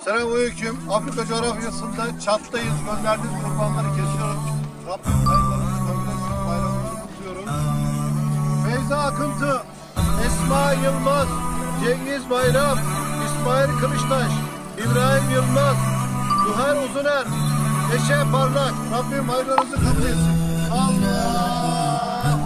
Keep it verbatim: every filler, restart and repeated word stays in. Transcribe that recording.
Selamünaleyküm. Afrika coğrafyasında Çat'tayız. Gönderdiğiniz kurbanları kesiyoruz. Rabbim hayırlarını kabul etsin. Bayramımızı kutluyoruz. Feyza Akıntı, Esma Yılmaz, Cengiz Bayram, İsmail Kılıçtaş, İbrahim Yılmaz, Zuhal Uzuner, Neşe Parlak. Rabbim hayırlarınızı kabul etsin. Allah!